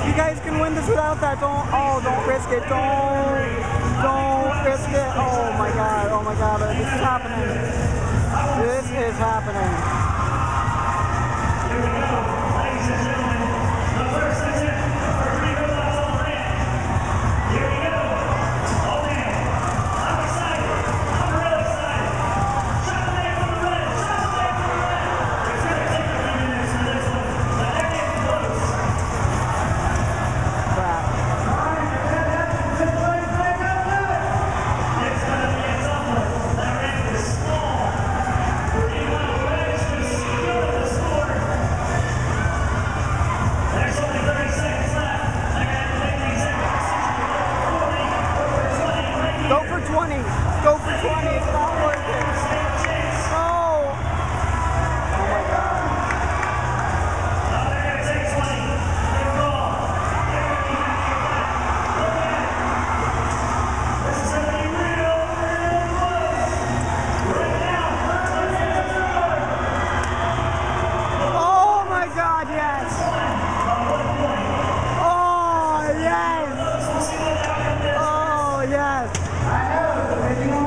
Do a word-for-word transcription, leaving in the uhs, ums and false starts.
You guys can win this without that. Don't, oh, don't risk it. Don't, don't risk it. Oh my God, oh my God, this is happening. This is happening. Here we go, ladies and gentlemen. The first attempt for three miles on ramp. Here we go. Oh man, I'm excited. I'm real excited. Shot the man from the red. Shot the man from the red. It's going to take a few minutes for this one, but they're getting close. Crap. It's going to be a tough one. That ramp is small. You want to manage to secure the score. There's only thirty seconds left. They're going to have to make the executive decision. forty, twenty, right here. Go for twenty. Go for twenty. It's not worth it. Stand chance. Oh. Oh my God. Oh, they're going to take twenty. Good call. They're going to be happy with that. Look at it. This is going to be real, real close. Right now, let's get the score. Oh my God, yes. Oh, yes. We'll see what the outcome is. Oh, yes. I know,